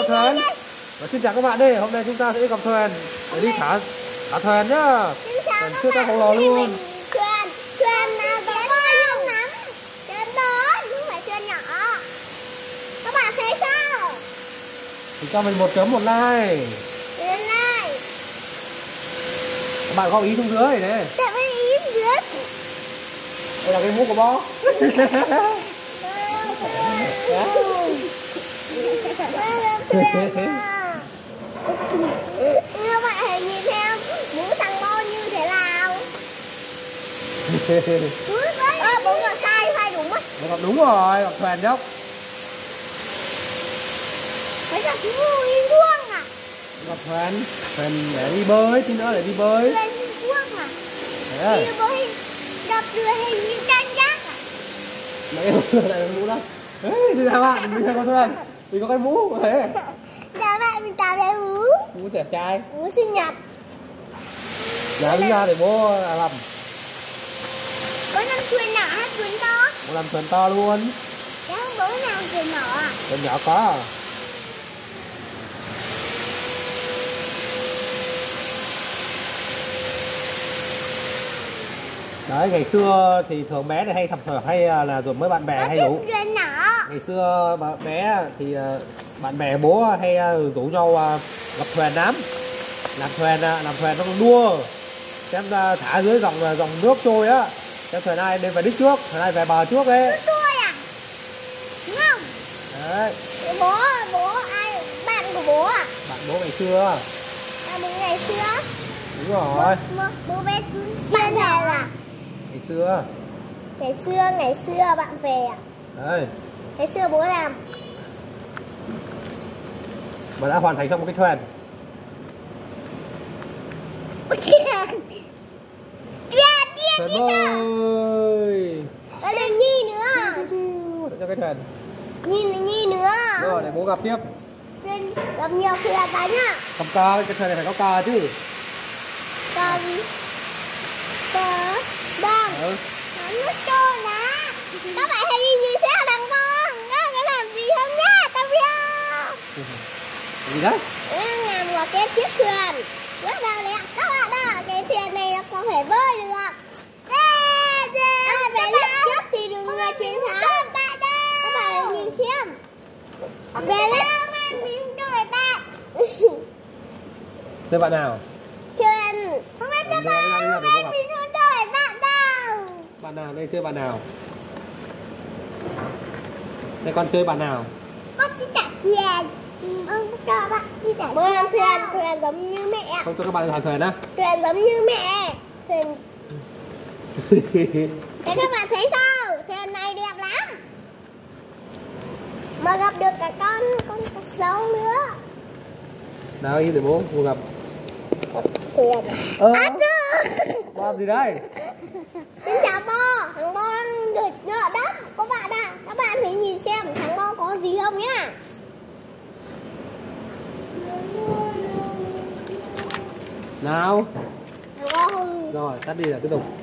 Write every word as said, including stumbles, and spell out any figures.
gặp thuyền. Và xin chào các bạn đây, hôm nay chúng ta sẽ gặp thuyền để đi thả thả thuyền nhá. Thuyền chưa ra khổng lồ luôn. Thuyền, thuyền là bé con lắm. Thuyền lớn, không phải thuyền nhỏ. Các bạn thấy sao? Thì cho mình một chấm một like. Thuyền này. Các bạn góp ý xuống dưới này. Các bạn ý xuống dưới. Đây là cái mũ của bó. Các bạn hãy nhìn theo mũ thằng Bo như thế nào. Ơ, bố gặp sai hay đúng không? Bố gặp đúng rồi, gặp thuyền nhóc. Đấy là cái mũ in vuông à? Gặp thuyền, thuyền để đi bơi, tí nữa để đi bơi. Thuyền in vuông à? Đấy. Đi bơi, gặp thuyền hình như canh giác à? Đấy, lại là mũ đó. Đấy, thì sao bạn, mình có thuyền. Mình có cái mũ, thế. Chào bạn, mình chào bé Ú. Mũ đẹp trai. Ú sinh nhật. Giá đứng ra để bố làm. Bố làm thuyền nhỏ hay thuyền to? Bố làm thuyền to luôn. Cháu bố làm thuyền nhỏ à? Thuyền nhỏ có. Đấy, ngày xưa thì thường bé này hay thập thở hay là rồi mới bạn bè Bố hay rủ. thuyền nhỏ. Ngày xưa bé thì bạn bè bố hay rủ nhau gặp thuyền lắm. Làm thuyền làm thuyền nó còn đua. Xem thả dưới dòng dòng nước trôi á. Xem thuyền ai đến về đích trước, thuyền ai về bờ trước đấy. Nước trôi à? Đúng không? Đấy. Bố, bố ai? Bạn của bố à? Bạn bố ngày xưa. À, bố ngày xưa? Đúng rồi. Bố, bố bé bạn về à? Ngày xưa. Ngày xưa, ngày xưa bạn về à? Đấy. Ngày xưa bố làm. Mà đã hoàn thành xong một cái thuyền. Thuyền. Thuyền, thuyền Thuyền bơi. Có đừng Nhi nữa. Để cho cái thuyền. Nhi, Nhi nữa. Rồi, để bố gặp tiếp. Thuyền gặp nhiều thuyền đánh à? Cầm cờ, cái thuyền này phải có cờ chứ. Cờ gì? Cờ. Băng. Ừ. Nó nước trôi nè. Các bạn hãy đi nhìn xem thằng con. Nó có làm gì không nhá, tao biết. Gì đấy? Đang làm một cái chiếc thuyền rất là đẹp các bạn ạ. Cái thuyền này nó có thể bơi được. À, về lúc trước thì đừng người chiến thắng. Các bạn nhìn xem. Về lúc mình chơi bạn. Chơi bạn nào? Thuyền. Không biết các bạn. Hôm nay mình không chơi bạn đâu. Bạn nào đây, chơi bạn nào? Đây con chơi bạn nào? Con chỉ cả thuyền. Ông cho bạn đi cả bố làm thuyền, thuyền giống như mẹ. Không cho các bạn làm thuyền á? Thuyền giống như mẹ. Thuyền. Thế các bạn thấy sao? Thuyền này đẹp lắm. Mà gặp được cả con con cá sấu nữa. Nào đi để bố, bố gặp. Thuyền. Ơ. À, Làm gì đây? xin chào Bo. Thằng Bo đang được nhợ đất. Các bạn ạ, à, các bạn hãy nhìn xem thằng Bo có gì không nhá. Nào. Thằng Bo không. Rồi, tắt đi là tiếp tục.